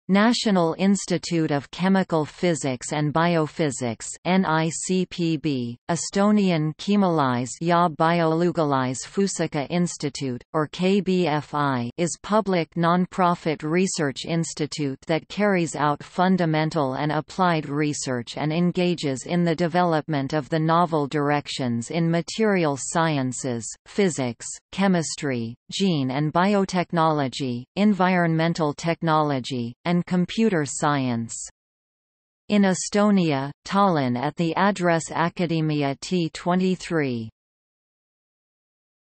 National Institute of Chemical Physics and Biophysics (NICPB), Estonian Chemelise ja Biologilise Füüsika Institute, or KBFI, is public non-profit research institute that carries out fundamental and applied research and engages in the development of the novel directions in material sciences, physics, chemistry, gene and biotechnology, environmental technology, and computer science. In Estonia, Tallinn at the Address Academia T23.